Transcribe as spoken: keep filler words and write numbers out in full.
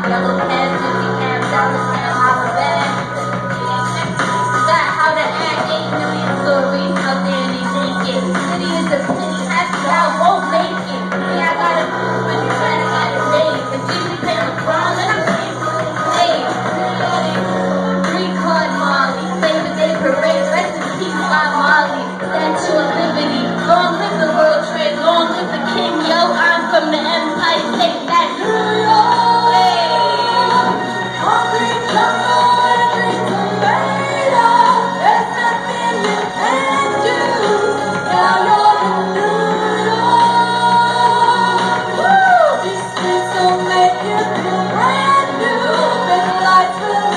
Yellow pen, fifty cam, Dallas cam, holla back. Got how to act, eight million stories out there and they naked. City is a city, that's how I won't make it. Yeah, I gotta when you try to get a name. If Jimmy pay LeBron, let him pay for his name. Three card Molly, Labor Day parade, rest in peace by Molly. Statue of Liberty, long live the World Trade, long live the King, yo, I'm from the Empire, take that. This is so make you feel brand new, better life.